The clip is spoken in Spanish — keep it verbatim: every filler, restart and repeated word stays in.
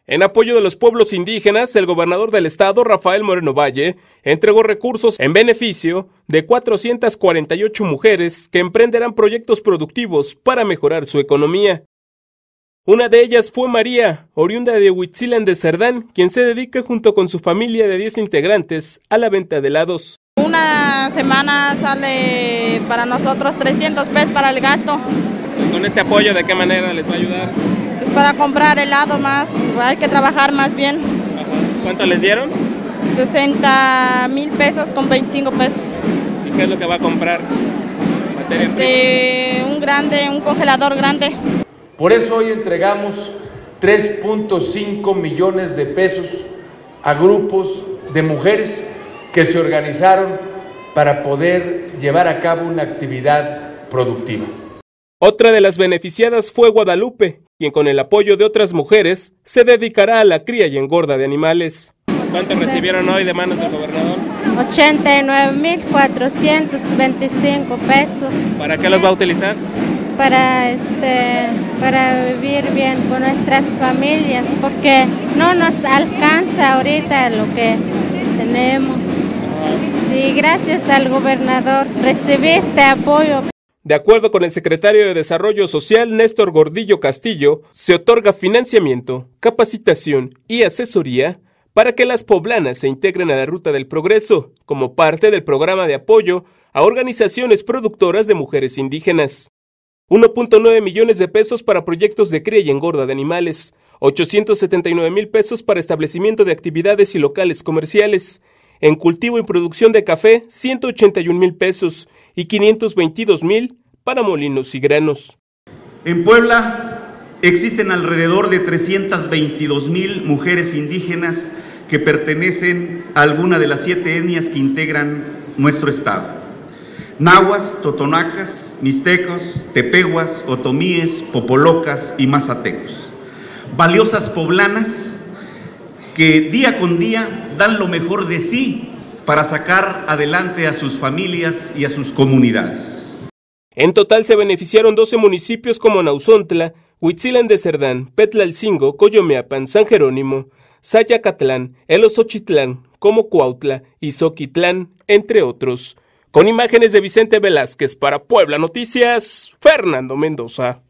En apoyo de los pueblos indígenas, el gobernador del estado, Rafael Moreno Valle, entregó recursos en beneficio de cuatrocientas cuarenta y ocho mujeres que emprenderán proyectos productivos para mejorar su economía. Una de ellas fue María, oriunda de Huitzilán de Cerdán, quien se dedica junto con su familia de diez integrantes a la venta de helados. Una semana sale para nosotros trescientos pesos para el gasto. ¿Y con este apoyo de qué manera les va a ayudar? Pues para comprar helado más, hay que trabajar más bien. Ajá. ¿Cuánto les dieron? sesenta mil pesos con veinticinco pesos. ¿Y qué es lo que va a comprar? ¿Materias este, primas? Un grande, un congelador grande. Por eso hoy entregamos tres punto cinco millones de pesos a grupos de mujeres que se organizaron para poder llevar a cabo una actividad productiva. Otra de las beneficiadas fue Guadalupe, quien con el apoyo de otras mujeres se dedicará a la cría y engorda de animales. ¿Cuánto recibieron hoy de manos del gobernador? ochenta y nueve mil cuatrocientos veinticinco pesos. ¿Para qué los va a utilizar? Para, este, para vivir bien con nuestras familias, porque no nos alcanza ahorita lo que tenemos. Sí, gracias al gobernador recibí este apoyo. De acuerdo con el secretario de Desarrollo Social, Néstor Gordillo Castillo, se otorga financiamiento, capacitación y asesoría para que las poblanas se integren a la Ruta del Progreso, como parte del programa de apoyo a organizaciones productoras de mujeres indígenas. uno punto nueve millones de pesos para proyectos de cría y engorda de animales, ochocientos setenta y nueve mil pesos para establecimiento de actividades y locales comerciales, en cultivo y producción de café, ciento ochenta y un mil pesos y quinientos veintidós mil para molinos y granos. En Puebla existen alrededor de trescientas veintidós mil mujeres indígenas que pertenecen a alguna de las siete etnias que integran nuestro estado: nahuas, totonacas, mixtecos, tepehuas, otomíes, popolocas y mazatecos. Valiosas poblanas que día con día dan lo mejor de sí para sacar adelante a sus familias y a sus comunidades. En total se beneficiaron doce municipios como Nauzontla, Huitzilán de Cerdán, Petlalcingo, Coyomeapan, San Jerónimo, Sayacatlán, Elosochitlán, Comocuautla y Zoquitlán, entre otros. Con imágenes de Vicente Velázquez para Puebla Noticias, Fernando Mendoza.